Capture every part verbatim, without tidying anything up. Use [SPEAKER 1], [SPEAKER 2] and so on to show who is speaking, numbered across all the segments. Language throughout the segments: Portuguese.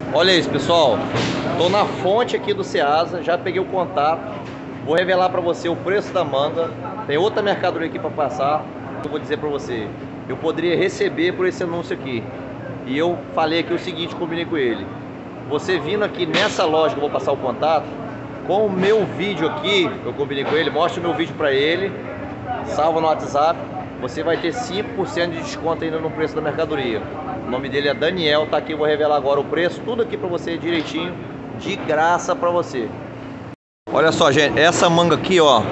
[SPEAKER 1] Olha isso, pessoal. Tô na fonte aqui do Ceasa, já peguei o contato. Vou revelar para você o preço da manga. Tem outra mercadoria aqui para passar. Eu vou dizer para você, eu poderia receber por esse anúncio aqui. E eu falei aqui o seguinte, combinei com ele. Você vindo aqui nessa loja que eu vou passar o contato, com o meu vídeo aqui, eu combinei com ele, mostra o meu vídeo para ele, salva no WhatsApp, você vai ter cinco por cento de desconto ainda no preço da mercadoria. O nome dele é Daniel, tá aqui, eu vou revelar agora o preço, tudo aqui para você direitinho, de graça para você. Olha só, gente, essa manga aqui, ó,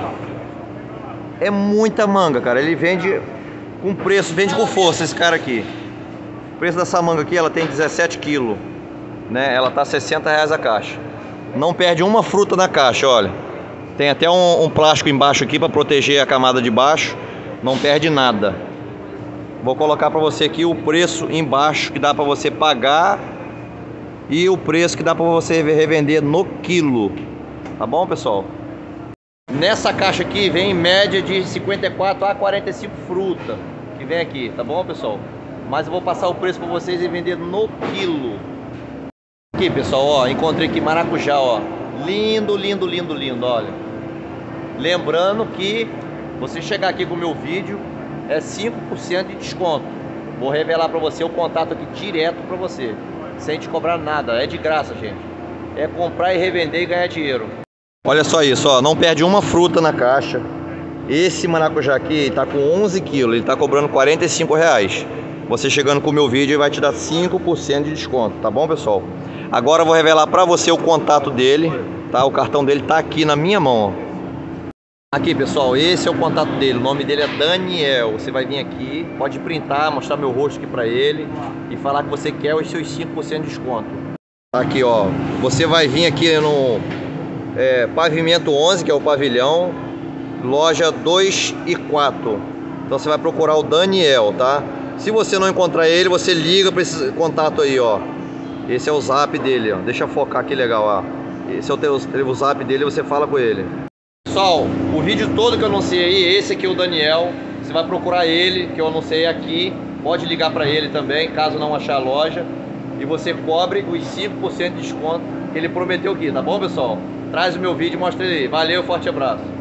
[SPEAKER 1] é muita manga, cara. Ele vende com preço, vende com força esse cara aqui. O preço dessa manga aqui, ela tem dezessete quilos, né? Ela tá sessenta reais a caixa. Não perde uma fruta na caixa, olha. Tem até um, um plástico embaixo aqui para proteger a camada de baixo. Não perde nada. Vou colocar para você aqui o preço embaixo que dá para você pagar e o preço que dá para você revender no quilo. Tá bom, pessoal? Nessa caixa aqui vem em média de cinquenta e quatro a quarenta e cinco frutas que vem aqui, tá bom, pessoal? Mas eu vou passar o preço para vocês e vender no quilo. Aqui, pessoal, ó, encontrei aqui maracujá, ó. Lindo, lindo, lindo, lindo, olha. Lembrando que você chegar aqui com o meu vídeo é cinco por cento de desconto. Vou revelar para você o contato aqui direto para você, sem te cobrar nada, é de graça, gente. É comprar e revender e ganhar dinheiro. Olha só isso, ó, não perde uma fruta na caixa. Esse maracujá aqui tá com onze quilos, ele tá cobrando quarenta e cinco reais. Você chegando com o meu vídeo vai te dar cinco por cento de desconto, tá bom, pessoal? Agora eu vou revelar para você o contato dele, tá? O cartão dele tá aqui na minha mão, ó. Aqui, pessoal, esse é o contato dele, o nome dele é Daniel. Você vai vir aqui, pode printar, mostrar meu rosto aqui para ele e falar que você quer os seus cinco por cento de desconto. Aqui, ó, você vai vir aqui no é, Pavimento onze, que é o pavilhão, loja dois e quatro. Então você vai procurar o Daniel, tá? Se você não encontrar ele, você liga para esse contato aí, ó. Esse é o zap dele, ó. Deixa eu focar aqui legal, ó. Esse é o, teu, o zap dele, você fala com ele. Pessoal, o vídeo todo que eu anunciei aí, esse aqui é o Daniel. Você vai procurar ele, que eu anunciei aqui. Pode ligar para ele também, caso não achar a loja. E você cobre os cinco por cento de desconto que ele prometeu aqui, tá bom, pessoal? Traz o meu vídeo e mostra ele aí. Valeu, forte abraço.